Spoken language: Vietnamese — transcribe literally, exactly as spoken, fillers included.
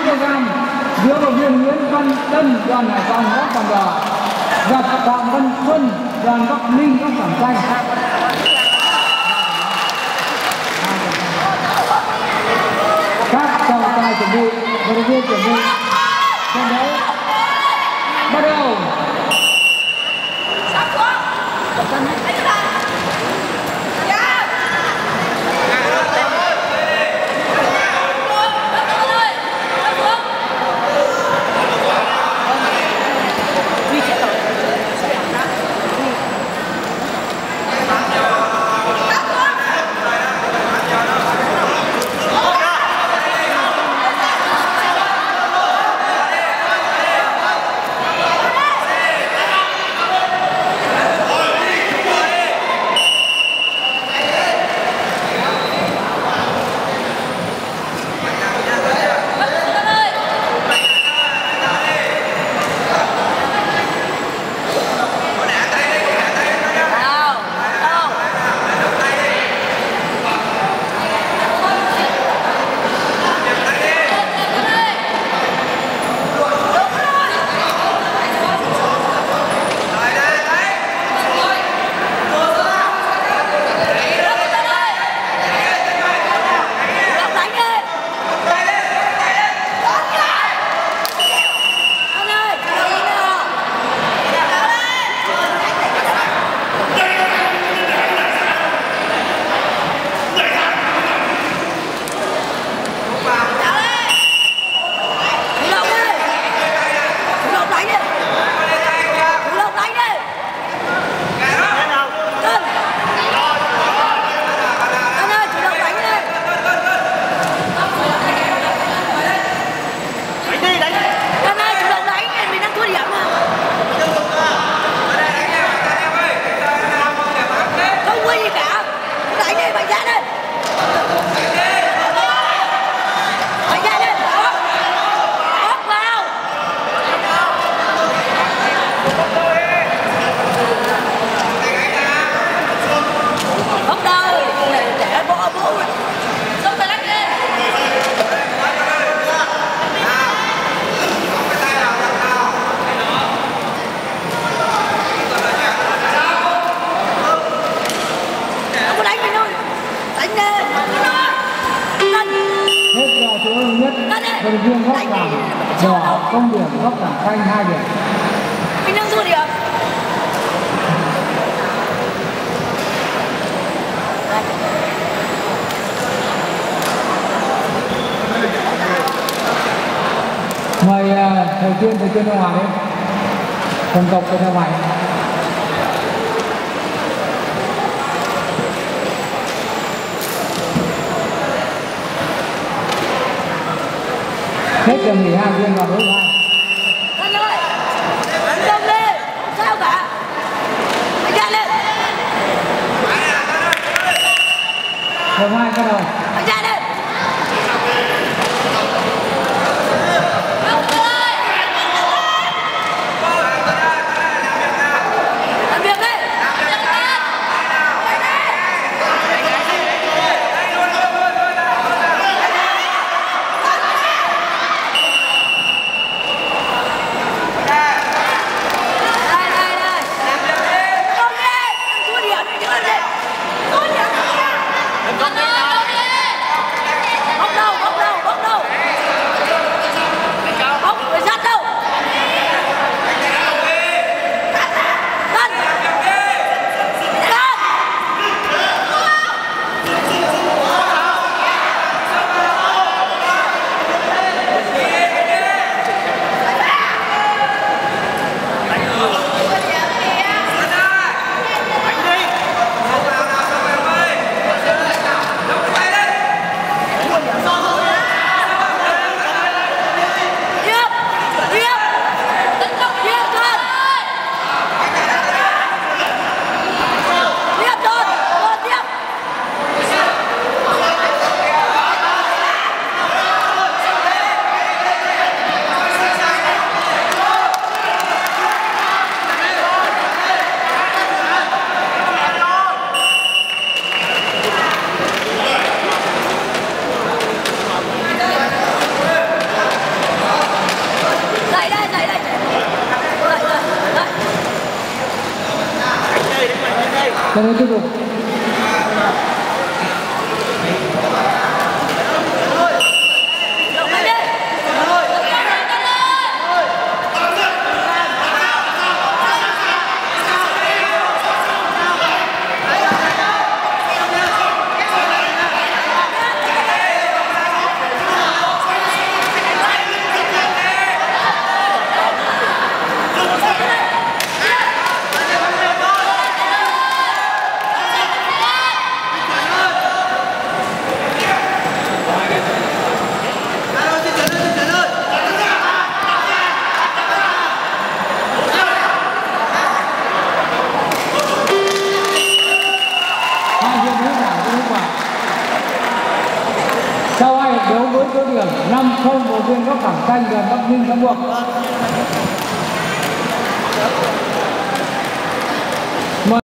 ki lô gam giữa đội viên Nguyễn Văn Tân đoàn Hải Phòng góc Cẩm Đỏ gặp Phạm Văn Xuân đoàn Bắc Ninh góc Cẩm Xanh. Các trọng tài chuẩn bị, vận động viên chuẩn bị trận đấu bắt đầu. Vận động viên góc Cẩm Đỏ không điểm, góc Cẩm Xanh hai điểm. Anh đang thua điểm. Mời uh, thầy Tuyên, thầy Tuyên ra ngoài đi. Thần tộc ra ngoài. Hết giờ nghỉ hai viên vào đối hai. Anh ơi, anh Đông lên, không sao cả. Anh ra lên. Đồng hai bắt đầu. Anh ra lên. Làm việc đi. Hãy subscribe cho kênh Ghiền Mì Gõ để không bỏ lỡ những video hấp dẫn. Cho nên tiếp tục. Sau hai đấu với số điểm năm không một viên góc cẳng xanh gần Bắc Ninh thắng cuộc.